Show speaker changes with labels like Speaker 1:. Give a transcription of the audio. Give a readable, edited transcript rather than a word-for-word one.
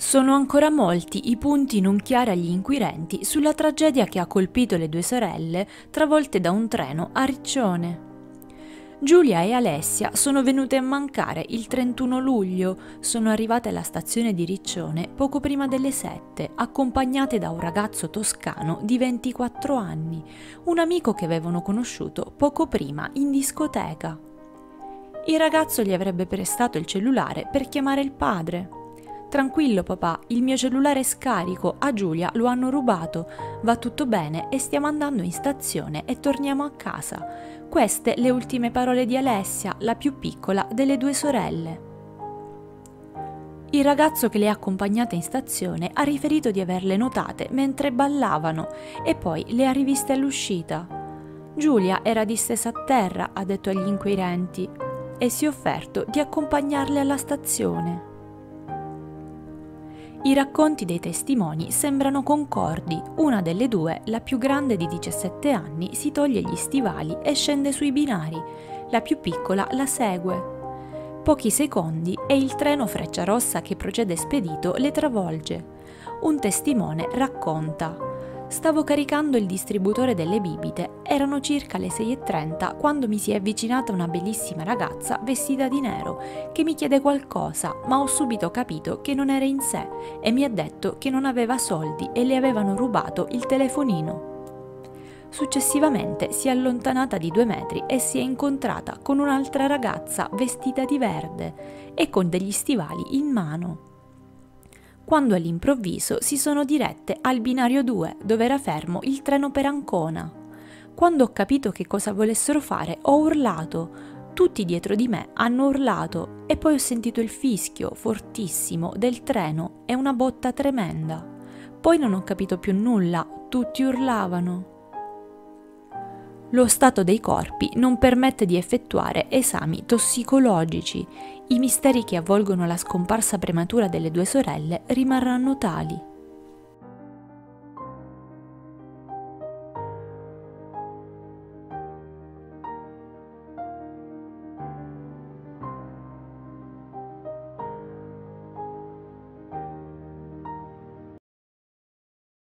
Speaker 1: Sono ancora molti i punti non chiari agli inquirenti sulla tragedia che ha colpito le due sorelle travolte da un treno a Riccione. Giulia e Alessia sono venute a mancare il 31 luglio, sono arrivate alla stazione di Riccione poco prima delle 7, accompagnate da un ragazzo toscano di 24 anni, un amico che avevano conosciuto poco prima in discoteca. Il ragazzo gli avrebbe prestato il cellulare per chiamare il padre. Tranquillo papà, il mio cellulare è scarico, a Giulia lo hanno rubato, va tutto bene e stiamo andando in stazione e torniamo a casa. Queste le ultime parole di Alessia, la più piccola delle due sorelle. Il ragazzo che le ha accompagnate in stazione ha riferito di averle notate mentre ballavano e poi le ha riviste all'uscita. Giulia era distesa a terra, ha detto agli inquirenti, e si è offerto di accompagnarle alla stazione. I racconti dei testimoni sembrano concordi. Una delle due, la più grande di 17 anni, si toglie gli stivali e scende sui binari. La più piccola la segue. Pochi secondi e il treno Frecciarossa che procede spedito le travolge. Un testimone racconta: stavo caricando il distributore delle bibite, erano circa le 6:30 quando mi si è avvicinata una bellissima ragazza vestita di nero che mi chiede qualcosa, ma ho subito capito che non era in sé e mi ha detto che non aveva soldi e le avevano rubato il telefonino. Successivamente si è allontanata di 2 metri e si è incontrata con un'altra ragazza vestita di verde e con degli stivali in mano. Quando all'improvviso si sono dirette al binario 2 dove era fermo il treno per Ancona. Quando ho capito che cosa volessero fare ho urlato, tutti dietro di me hanno urlato e poi ho sentito il fischio fortissimo del treno e una botta tremenda. Poi non ho capito più nulla, tutti urlavano. Lo stato dei corpi non permette di effettuare esami tossicologici. I misteri che avvolgono la scomparsa prematura delle due sorelle rimarranno tali.